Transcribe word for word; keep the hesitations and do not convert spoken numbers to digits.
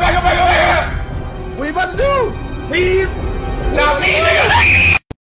back, go back, go back! What you about to do? Please?